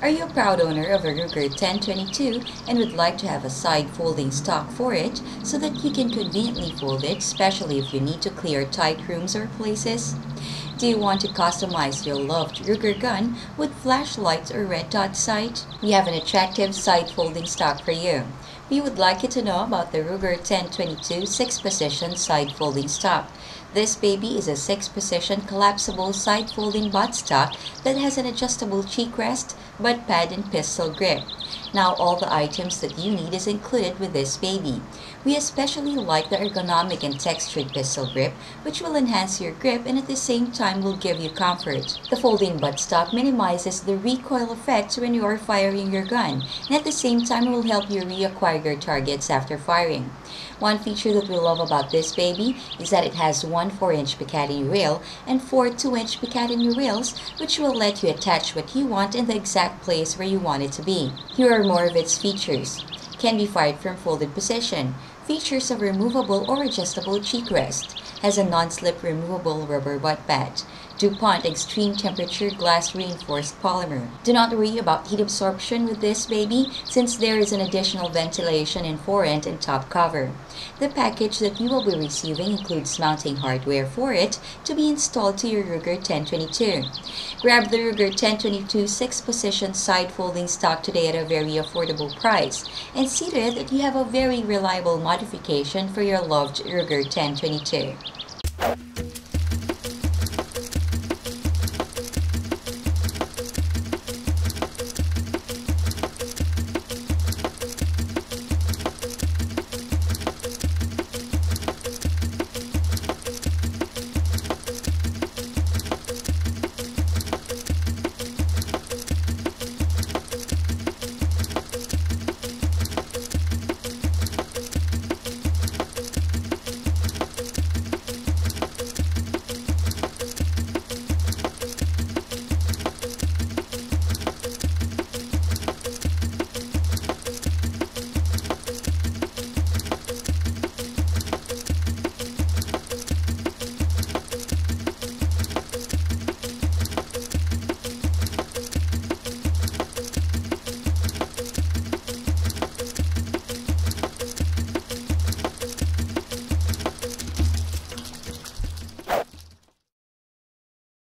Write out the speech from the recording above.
Are you a proud owner of a Ruger 1022 and would like to have a side folding stock for it so that you can conveniently fold it, especially if you need to clear tight rooms or places? Do you want to customize your loved Ruger gun with flashlights or red dot sight? We have an attractive side folding stock for you. We would like you to know about the Ruger 1022 6-position side folding stock. This baby is a 6-position collapsible side folding butt stock that has an adjustable cheek rest, butt pad, and pistol grip. Now all the items that you need is included with this baby. We especially like the ergonomic and textured pistol grip, which will enhance your grip and at the same time will give you comfort. The folding buttstock minimizes the recoil effect when you are firing your gun, and at the same time will help you reacquire your targets after firing. One feature that we love about this baby is that it has one 4-inch Picatinny rail and 4 2-inch Picatinny rails, which will let you attach what you want in the exact place where you want it to be. Here are more of its features. Can be fired from folded position. Features of removable or adjustable cheek rest. Has a non-slip removable rubber butt pad. DuPont Extreme Temperature Glass Reinforced Polymer. Do not worry about heat absorption with this baby since there is an additional ventilation in fore-end and top cover. The package that you will be receiving includes mounting hardware for it to be installed to your Ruger 1022. Grab the Ruger 1022 6-position side folding stock today at a very affordable price and see to it that you have a very reliable modification for your loved Ruger 1022.